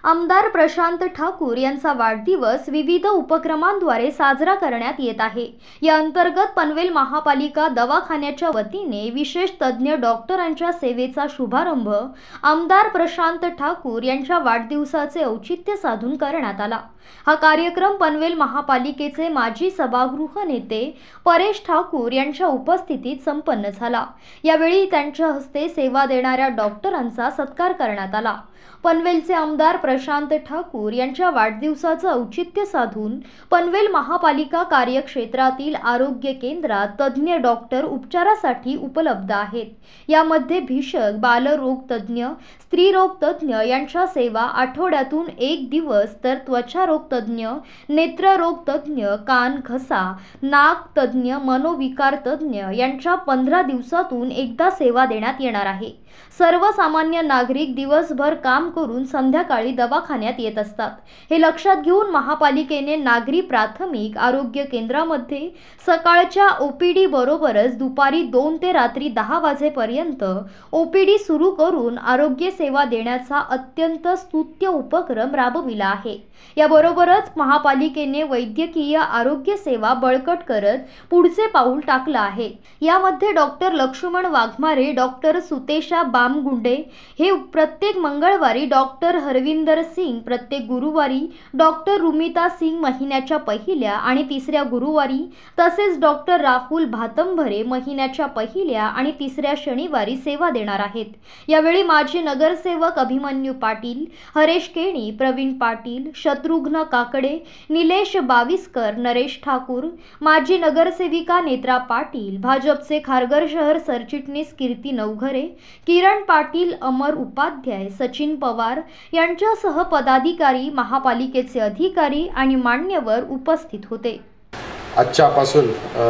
आमदार प्रशांत ठाकूर यांचा वाढदिवस विविध उपक्रमांद्वारे साजरा करण्यात येत आहे। या अंतर्गत पनवेल महापालिका दवाखान्याच्या वतीने विशेष तज्ञ डॉक्टरांच्या सेवेचा शुभारंभ आमदार प्रशांत ठाकूर यांच्या वाढदिवसाचे औचित्य साधून करण्यात आला। हा कार्यक्रम पनवेल महापालिकेचे माजी सभागृह नेते परेश ठाकूर यांच्या उपस्थितीत संपन्न झाला। यावेळी त्यांच्या हस्ते सेवा देणाऱ्या डॉक्टरांचा सत्कार करण्यात आला। पनवेलचे आमदार प्रशांत ठाकूर यांच्या वाढदिवसाचे औचित्य साधून पनवेल महापालिका कार्यक्षेत्रातील आरोग्य केंद्रात तज्ञ डॉक्टर उपचारासाठी उपलब्ध आहेत। यामध्ये भिषक, बालरोग तज्ञ, स्त्रीरोग तज्ञ यांच्या सेवा आठवड्यातून 1 दिवस, तर त्वचारोग तज्ञ, नेत्ररोग तज्ञ, कान, घसा, नाक तज्ञ, मनोविकार तज्ञ यांच्या 15 दिवसातून एकदा सेवा देण्यात येणार आहे। सर्वसामान्य नागरिक दिवसभर काम करून संध्याकाळी दवाखान्यात येत असतात। हे लक्षात घेऊन महापालिकेने नागरी प्राथमिक आरोग्य केंद्रामध्ये सकाळच्या ओपीडी बरोबरच दुपारी 2 ते रात्री 10 वाजेपर्यंत ओपीडी सुरू करून आरोग्य सेवा देण्याचा अत्यंत स्तुत्य उपक्रम राबविला आहे। याबरोबरच महापालिकेने वैद्यकीय आरोग्य सेवा बळकट करत पुढचे पाऊल टाकले आहे। यामध्ये डॉक्टर लक्ष्मण वाघमारे, डॉक्टर सुतेशा बामगुंडे हे प्रत्येक मंगळवारी, डॉक्टर हरविंदर सिंग प्रत्येक गुरुवारी, डॉक्टर रुमिता सिंग महिन्याच्या पहिल्या आणि तिसऱ्या गुरुवारी, तसेच डॉक्टर राहुल भातंभरे महिन्याच्या पहिल्या आणि तिसऱ्या शनिवारी सेवा देणार आहेत। यावेळी माजी नगरसेवक अभिमन्यू पाटील, हरेश केणी, प्रवीण पाटील, शत्रुघ्न काकडे, निलेश बाविस्कर, नरेश ठाकूर, माजी नगरसेविका नेत्रा पाटील, भाजपचे खारघर शहर सरचिटणीस कीर्ती नवघरे, किरण पाटील, अमर उपाध्याय, सचिन पवार यांच्यासह पदाधिकारी, महापालिकेचे अधिकारी आणि मान्यवर उपस्थित होते। आजच्यापासून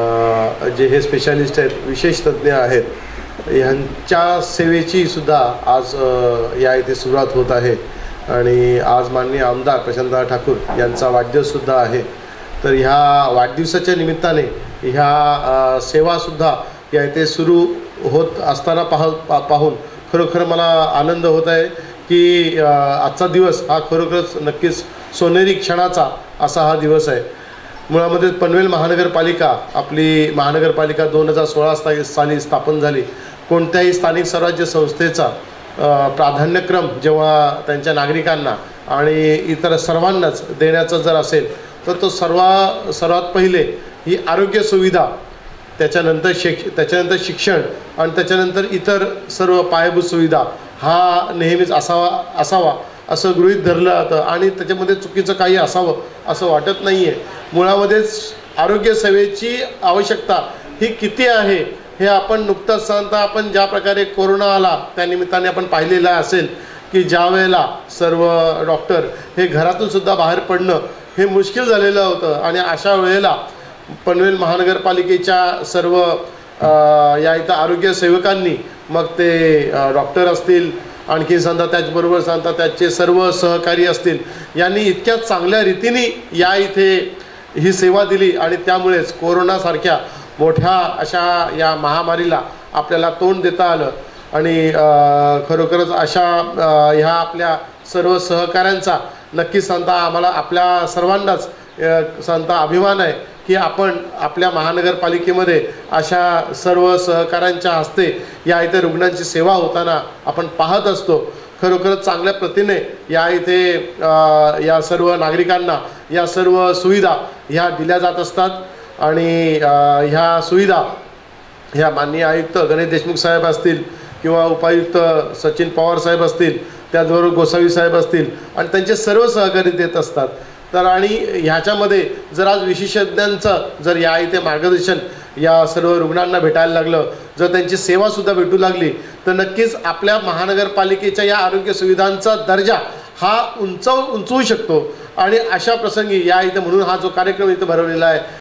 जे हे स्पेशालिस्ट आहेत, विशेष तज्ञ आहेत, यांच्या सेवेची सुद्धा आज या इथे सुरुवात होत आहे आणि आज माननीय आमदार प्रशांत ठाकूर यांचा वाढदिवस सुद्धा आहे। तर ह्या वाढदिवसाच्या निमित्ताने ह्या सेवासुद्धा या इथे सुरू होत असताना पाहून खरोखर मला आनंद होत आहे की आजचा दिवस हा खरोखरच नक्कीच सोनेरी क्षणाचा असा हा दिवस आहे। मुळामध्ये पनवेल महानगरपालिका, आपली महानगरपालिका 2016 साली स्थापन झाली। कोणत्याही स्थानिक स्वराज्य संस्थेचा प्राधान्यक्रम जेव्हा त्यांच्या नागरिकांना आणि इतर सर्वांनाच देण्याचा जर असेल तर तो सर्वात पहिले ही आरोग्य सुविधा, त्याच्यानंतर शिक्षण आणि त्याच्यानंतर इतर सर्व पायाभूत सुविधा हा नेहमीच असावा असं गृहीत धरलं जातं आणि त्याच्यामध्ये चुकीचं काही असावं असं वाटत नाही आहे। मुळामध्येच आरोग्य सेवेची आवश्यकता ही किती आहे हे आपण नुकताच सांगता, आपण ज्या प्रकारे कोरोना आला त्या निमित्ताने आपण पाहिलेलं असेल की ज्या वेळेला सर्व डॉक्टर हे घरातून सुद्धा बाहेर पडणं हे मुश्किल झालेलं होतं आणि अशा वेळेला पनवेल महानगरपालिकेच्या सर्व या इथं आरोग्य सेवकांनी, मग ते डॉक्टर असतील, आणखी सांगता त्याचबरोबर सांगता त्याचे सर्व सहकारी असतील, यांनी इतक्या चांगल्या रीतीने या इथे ही सेवा दिली आणि त्यामुळेच कोरोनासारख्या मोठ्या अशा या महामारीला आपल्याला तोंड देता आलं आणि खरोखरच अशा ह्या आपल्या सर्व सहकाऱ्यांचा नक्कीच सांगता आम्हाला आपल्या सर्वांनाच सांगता अभिमान आहे की आपण आपल्या महानगरपालिकेमध्ये अशा सर्व सहकाऱ्यांच्या हस्ते या इथे रुग्णांची सेवा होताना आपण पाहत असतो। खरोखरच चांगल्या प्रतीने या इथे या सर्व नागरिकांना या सर्व सुविधा ह्या दिल्या जात असतात आणि ह्या सुविधा ह्या माननीय आयुक्त गणेश देशमुख साहेब असतील किंवा उपायुक्त सचिन पवार साहेब असतील, त्याचबरोबर गोसावी साहेब असतील आणि त्यांचे सर्व सहकारी देत असतात। तर आणि ह्याच्यामध्ये जर आज विशेषज्ञांचं जर या इथे मार्गदर्शन या सर्व रुग्णांना भेटायला लागलं, जर त्यांची सेवासुद्धा भेटू लागली तर नक्कीच आपल्या महानगरपालिकेच्या या आरोग्य सुविधांचा दर्जा हा उंचवू शकतो आणि अशा प्रसंगी या इथे म्हणून हा जो कार्यक्रम इथे भरवलेला आहे